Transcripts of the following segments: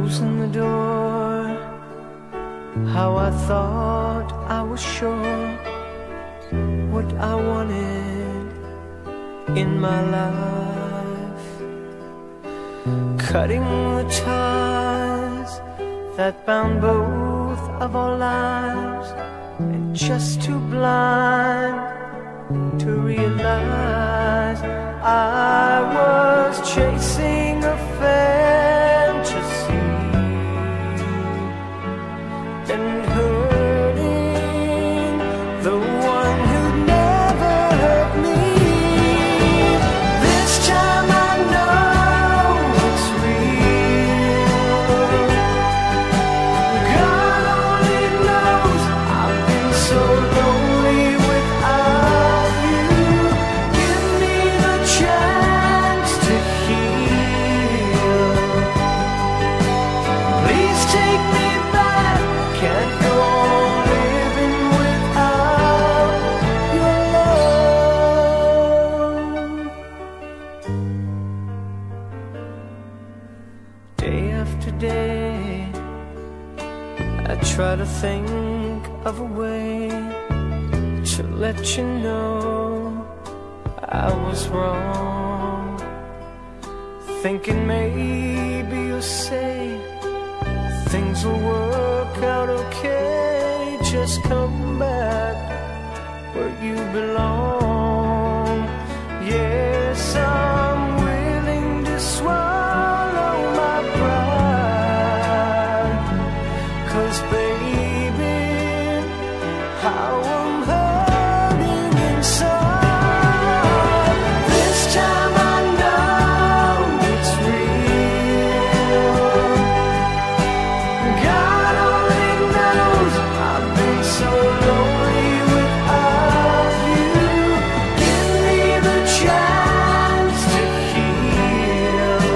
closing the door, how I thought I was sure what I wanted in my life, cutting the ties that bound both of our lives, and just too blind to realize I was chasing a fantasy and hurting the one who'd never hurt me. This time I know it's real. God only knows I've been so lonely without you. Give me the chance to heal. Please take me back. Can't go on living without your love. Day after day, I try to think of a way to let you know I was wrong, thinking maybe you'll say things will work out okay. Just come back where you belong. Yes, I'm willing to swallow my pride, 'cause baby, how I'm hurting inside. This time I know it's real. God only knows I've been so lonely without you. Give me the chance to heal.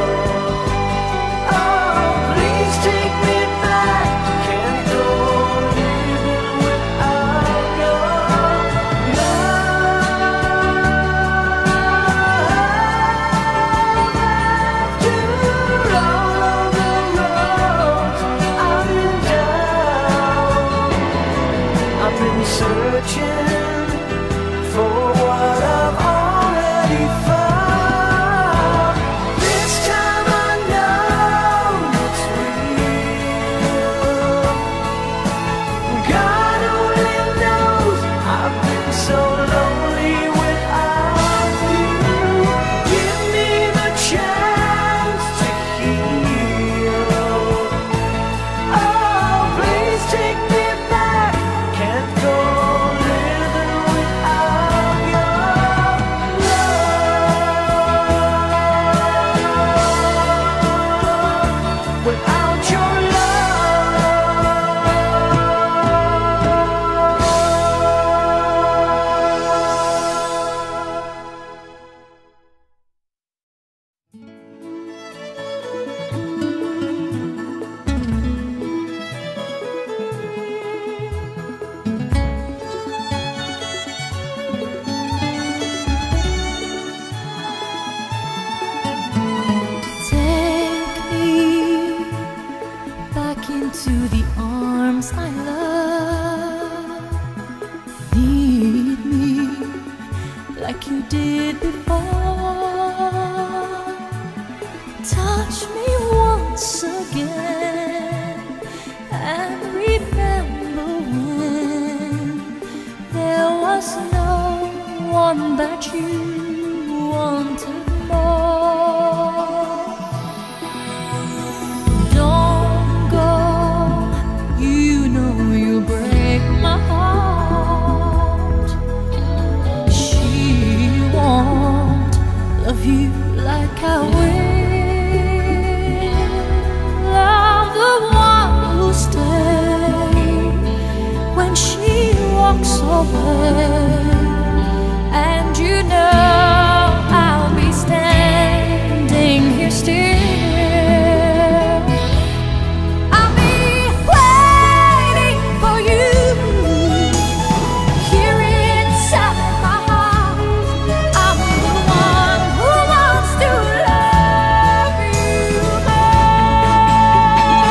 Oh, please take me back. Can't go on living without your love. After all of the roads I've been down, I've been searching for what I've already found. This time I know it's real. God only knows I've been so lonely without you. Give me the chance to heal. Oh, please take me back. Can't go living without your love. Without your Take me back into the arms I love. Lead me like you did before. Touch me once again and remember when there was no one that you wanted more. Don't go, you know you'll break my heart. She won't love you like I will. I'm the one who'll stay when she walks away, and you know I'll be standing here still. I'll be waiting for you here inside my heart. I'm the one who wants to love you more.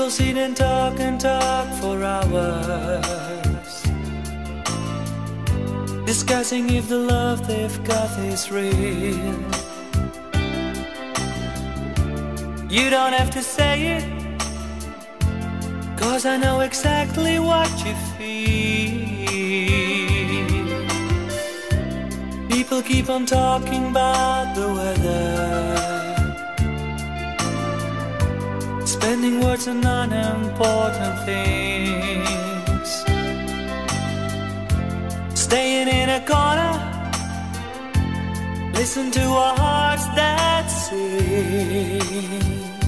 People sit and talk for hours, discussing if the love they've got is real. You don't have to say it, 'cause I know exactly what you feel. People keep on talking about the weather, spending words on unimportant things, staying in a corner, listen to our hearts that sing.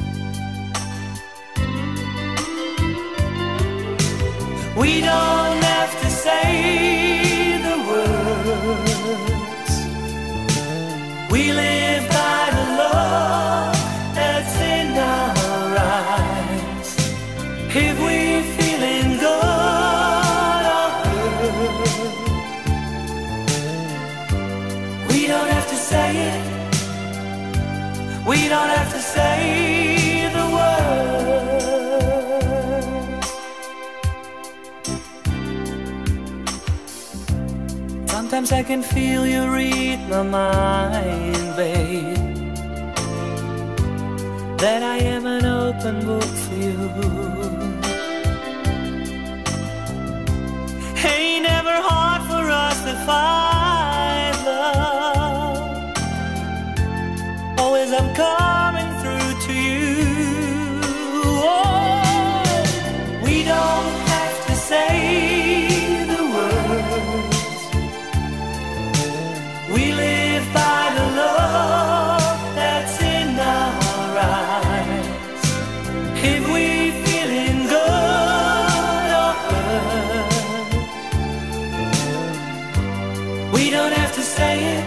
We don't have to say the words, we live by the love that's in our eyes. If we're feeling good or hurt, we don't have to say it, we don't have to say the words. Sometimes I can feel you read my mind, babe, that I am an open book for you. Ain't never hard for us to find love, always I'm coming through to you. Oh, we don't have to say the words, we live by the love that's in our eyes. If we're feeling good or hurt, we don't have to say it,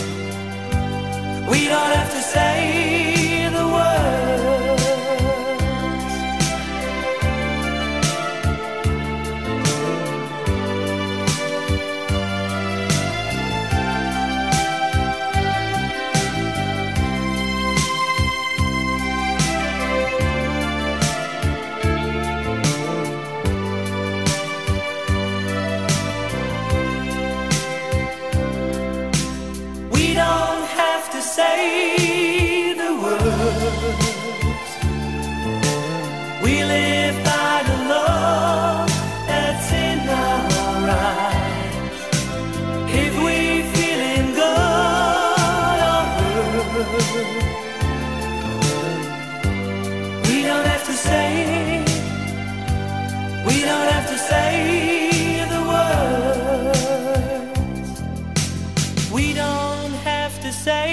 we don't have to say the words. We don't have to say the words, we live by the love that's in our eyes. If we're feeling good or hurt, we don't have to say, we don't have to say the words, we don't have to say.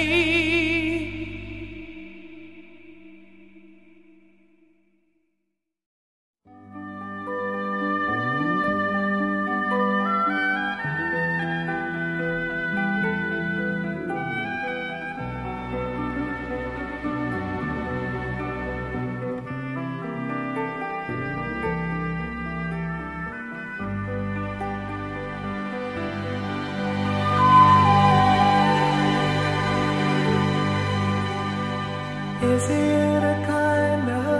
Is it a kind of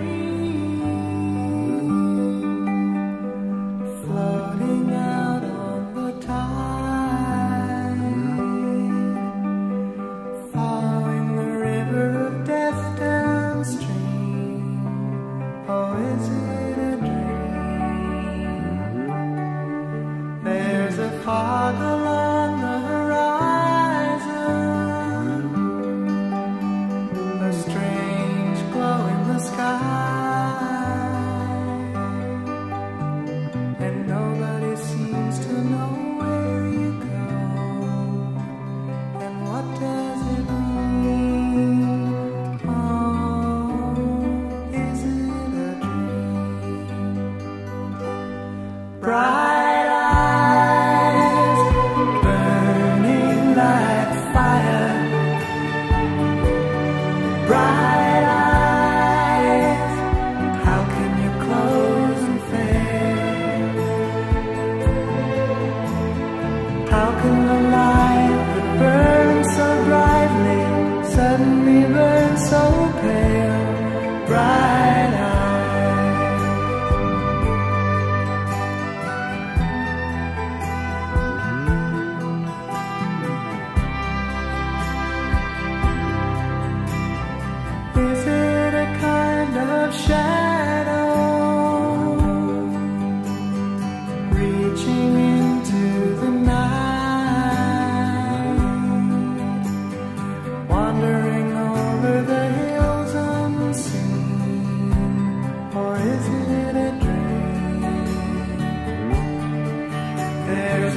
dream floating out on the tide, following the river of death downstream? Oh, is it a dream? There's a fog along the horizon, a strange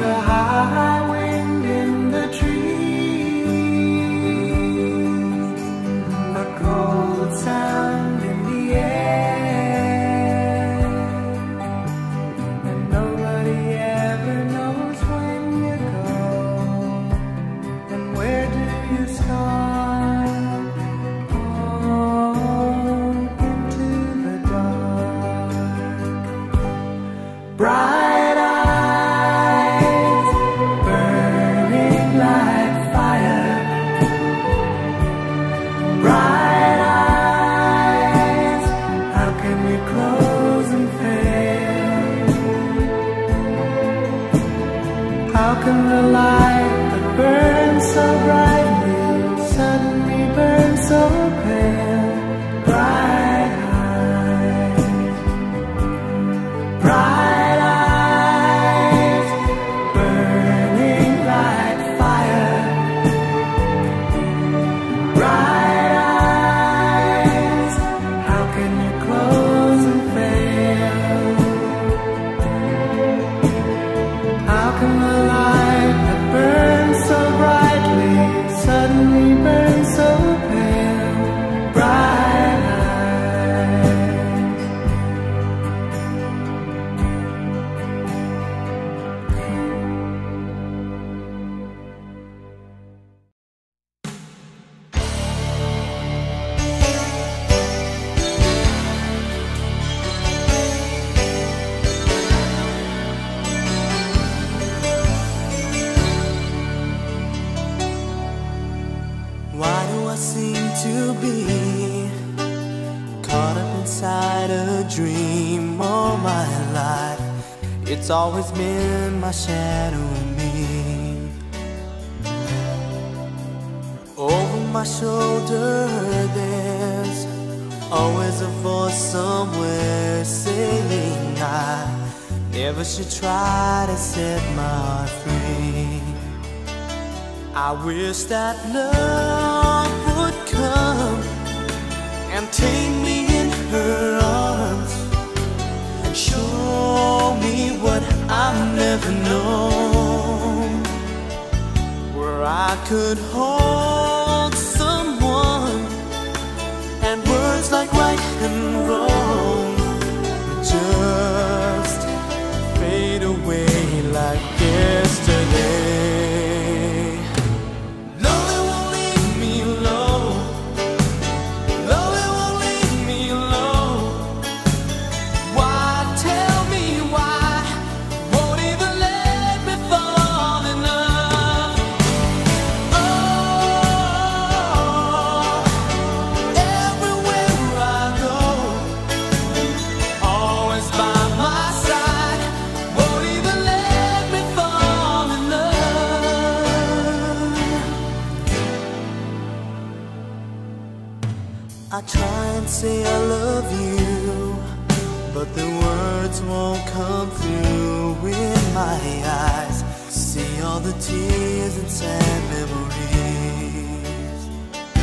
a high wind in the trees, a cold sound in the air, and nobody ever knows when you go and where do you start. Oh, into the dark. Bright eyes burning like fire. Bright eyes, how can we close and fail? How can the light that burns so brightly suddenly burn so pale? Bright eyes, bright eyes, burning like fire. Bright eyes, how can you close and fail? How can the light that burns so brightly suddenly burn so pale? Bright eyes. Why do I seem to be caught up inside a dream all my life? It's always been my shadow me. Over my shoulder there's always a voice somewhere saying I never should try to set my heart free. I wish that love would come and take me in her arms and show me what I've never known, where I could hold someone and words like right and wrong would just fade away like yesterday. I try and say I love you, but the words won't come through in my eyes. See all the tears and sad memories.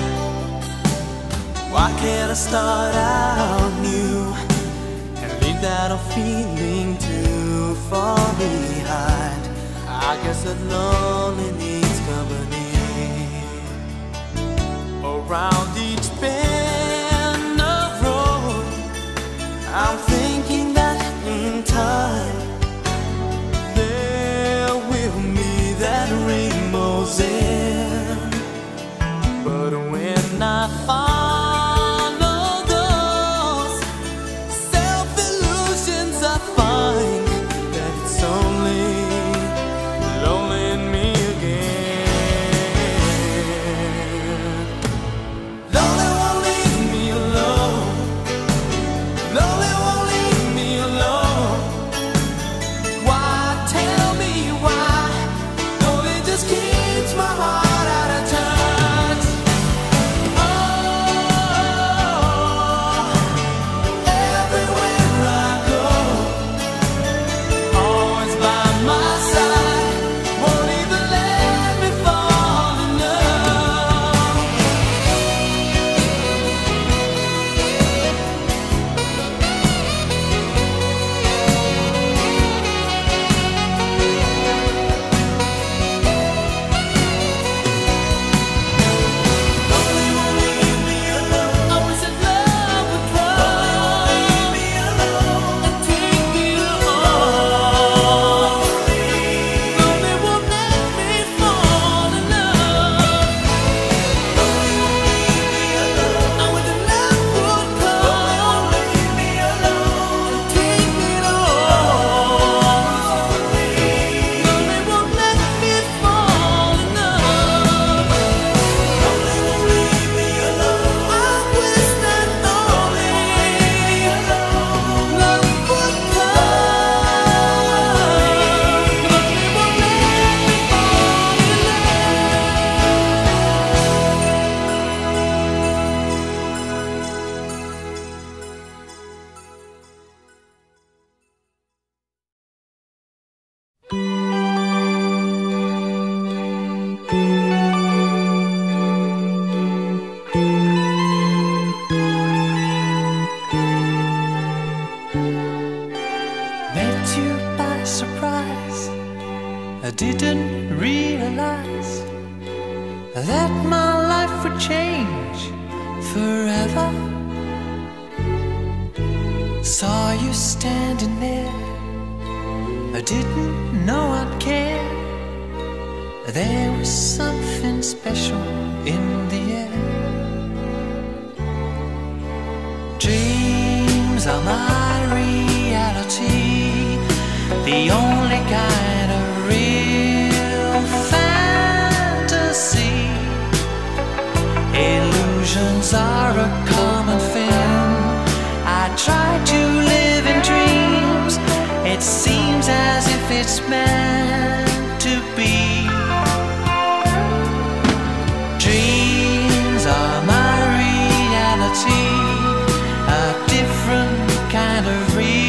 Why can't I start out new and leave that old feeling too far behind? I guess that lonely needs company. Around each bend of road, I'm thinking that in time there will be that rainbow's end. But when I follow those self-illusions, I find that it's only lonely in me again. Lonely won't I didn't realize that my life would change forever. Saw you standing there, I didn't know I'd care. There was something special in the air. Dreams are my reality, the only kind of real fantasy. Illusions are a common thing. I try to live in dreams. It seems as if it's meant to be. Dreams are my reality, a different kind of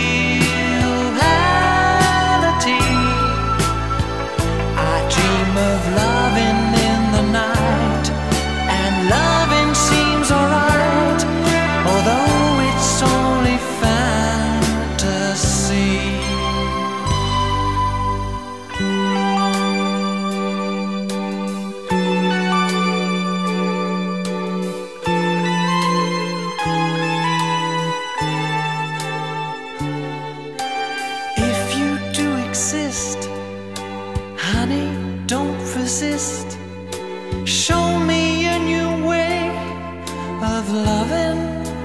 reality. I dream of loving in the night, and loving seems alright, although it's only fantasy. If you do exist, honey, don't resist. Show me a new way of loving.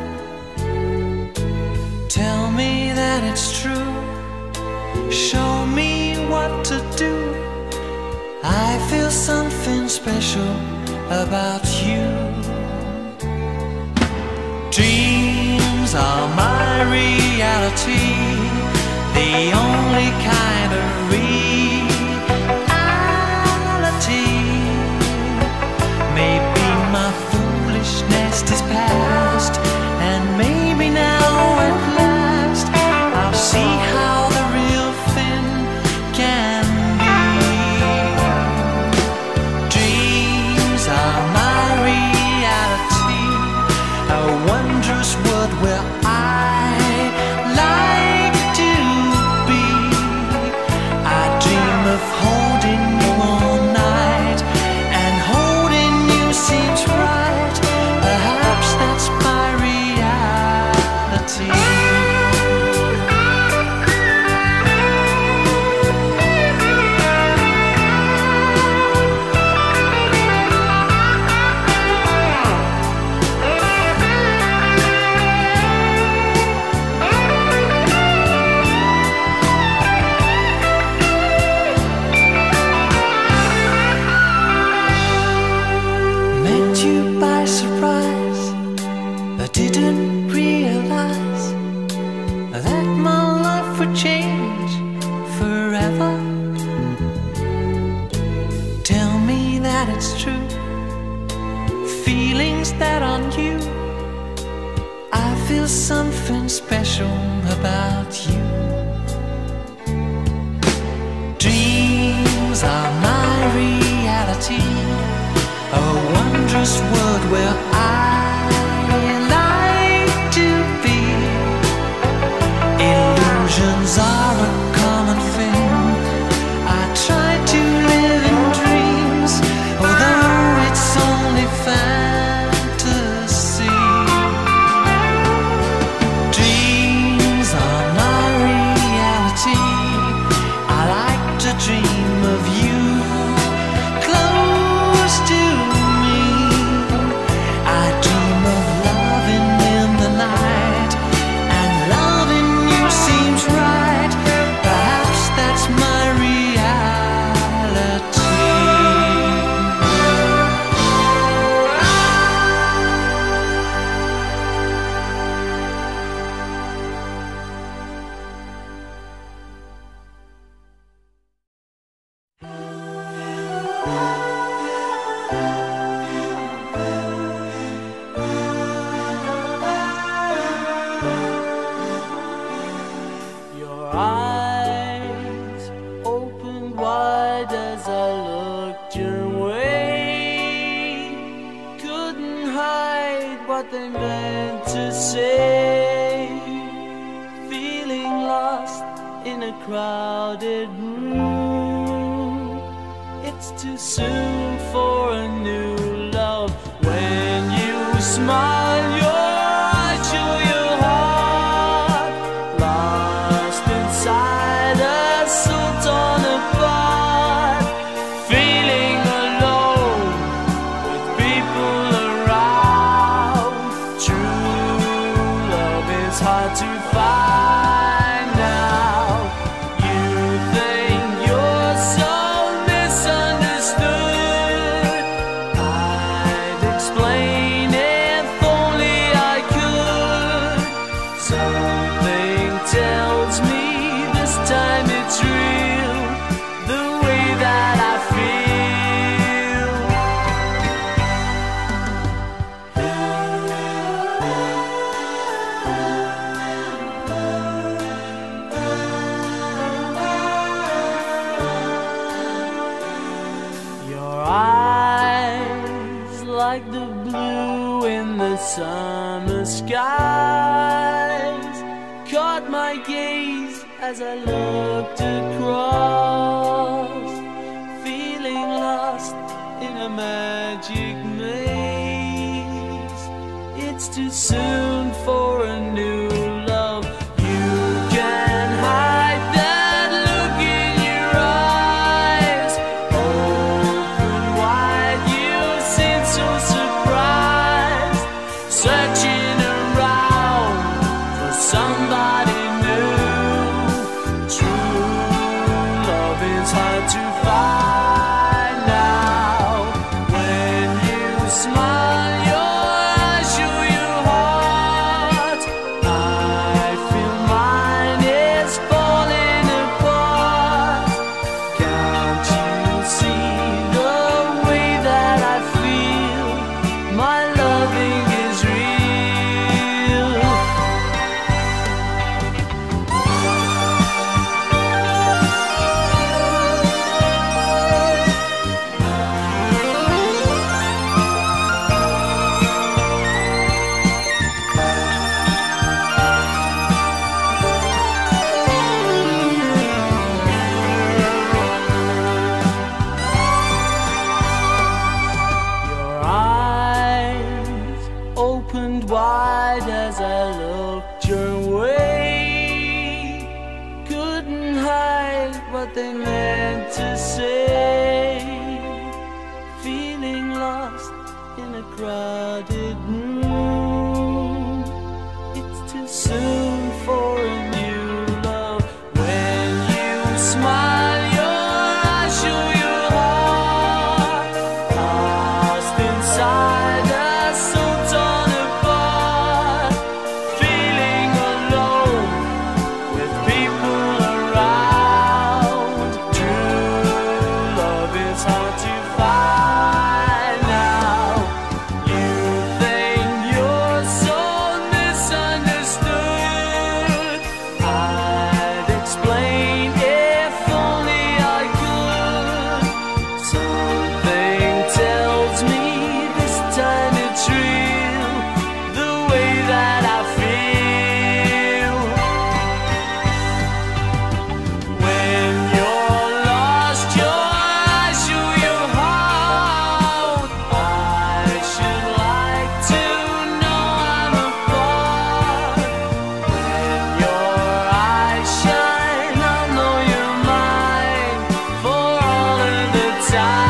Tell me that it's true. Show me what to do. I feel something special about you. Dreams are my reality, the only kind of reality. Maybe my foolishness is past, and maybe now at last I'll see how the real thing can be. Dreams are my reality, a wondrous world where I like to be. I dream of holding you all night, and holding you seems right. Perhaps that's my reality. Met you by surprise, I didn't realize that my life would change forever. Tell me that it's true, feelings that aren't you. I feel something special about you. Dreams are my reality, a wondrous world where I like to be. Illusions are a common thing. I try to live in dreams, although it's only fantasy. Dreams are my reality. I like to dream of you close to me. I dream of loving in the night, and loving you seems right. Perhaps that's my reality. Your eyes opened wide as I looked your way. Couldn't hide what they meant to say. Feeling lost in a crowded room, It's too soon for a new love. When you smile, your eyes show your heart, lost inside a soul torn apart, feeling alone with people around. True love is hard to find now. You think you're so misunderstood. I'd explain if only I could. Something tells me this time it's real, the way that I feel. Your eyes, like the blue in the summer skies, caught my gaze as I looked across, feeling lost in a magic maze. It's too soon for a new love. You can hide that look in your eyes. Open wide, you seem so surprised, searching around for somebody new. True love is hard to find now. When you smile, your eyes show your heart. I feel mine is falling apart. Can't you see the way that I feel? My loving is real. Your eyes opened wide as I looked your way. Couldn't hide what they meant to say. Feeling lost in a crowded room. It's too soon for a new love. When you smile, your eyes show your heart, lost inside a soul torn apart, feeling alone with people around. True love is hard to find now. You think you're so misunderstood. I'd explain if only I could. Something tells me this time it's real, the way that I feel. When you're lost, your eyes show your heart. I should like to know I'm apart. When your eyes shine, I'll know you're mine for all of the time.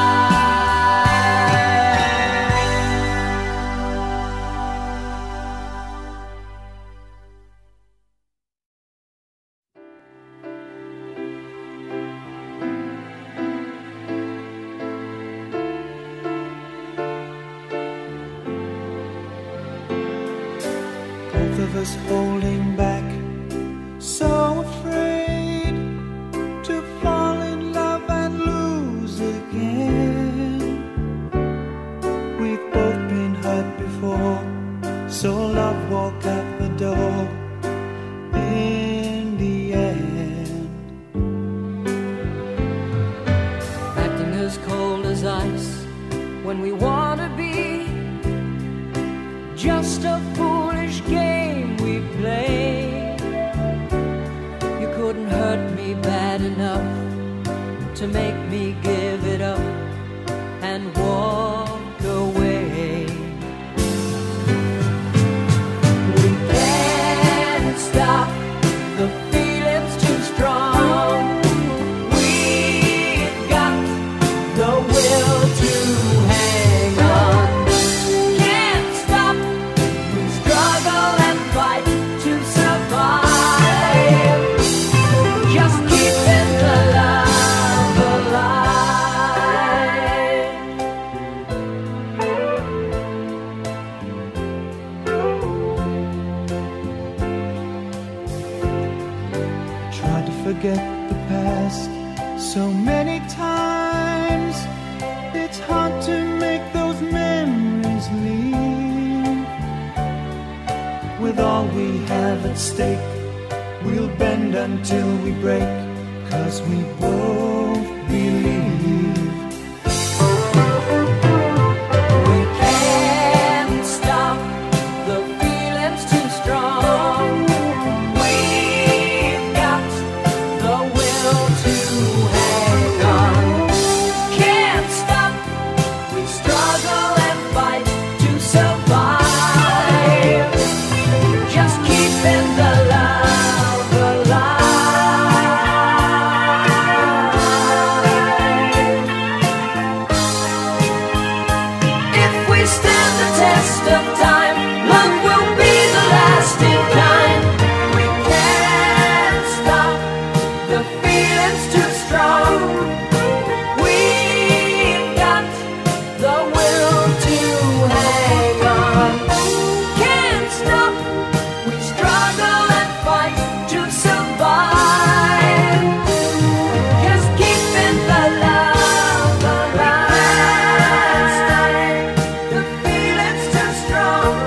Both of us holding back, so afraid to fall in love and lose again. We've both been hurt before, so love walked out the door in the end. Acting as cold as ice when we want to be, just a foolish game we play. You couldn't hurt me bad enough to make me give it it up and walk away. We can't stop, the feeling's too strong. We've got the will to hang on. Can't stop, we struggle and fight to survive. Just keeping the love alive. Tried to forget the past so many times. It's hard to make those memories leave. With all we have at stake, we'll bend until we break, 'cause we both believe. We can't stop, the feeling's too strong. We've got the will to hang on. Can't stop, we struggle and fight to survive. Just keeping the love alive. If we stand the test of time, love will be the lasting kind. We can't stop, the feeling's too strong. We've got the will to hang on. Can't stop, we struggle and fight to survive. Just keeping the love alive. The feeling's too strong.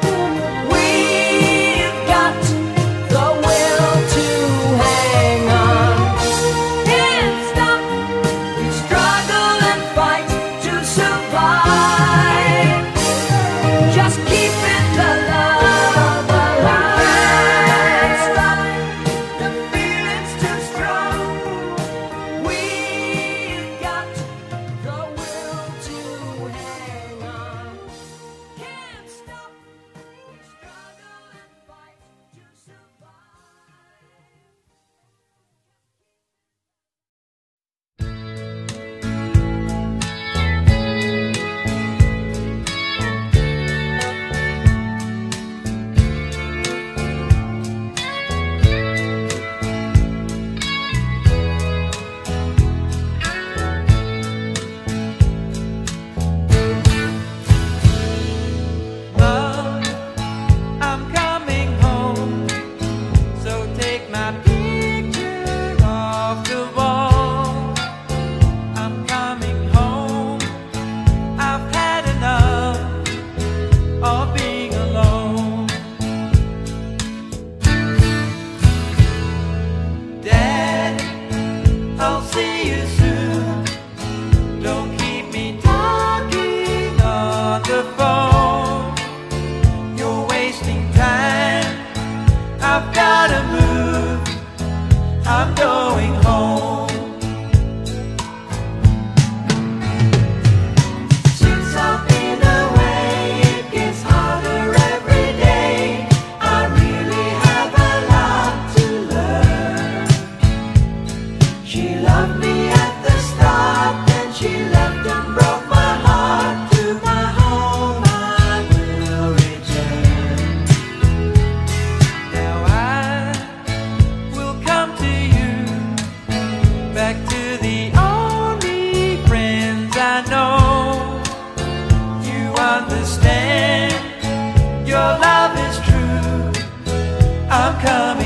We've got the will to hang on. Can't stop, we struggle and fight to survive. Just keeping the love alive. The feeling's too strong. We've got the will to hang on. Can't stop, we struggle and fight to Love, I'm coming home, so take my picture off the wall. I'm coming home, I've had enough of being alone. Dad, I'll see you soon. Don't keep me talking on the phone. You're wasting time. I've gotta move. I'm going home. Since I've been away, it gets harder every day. I really have a lot to learn. She loved me at the start, then she left and broke my heart. To my home I will return. Now I will come to you, back to the only friends I know. You understand, your love is true. I'm coming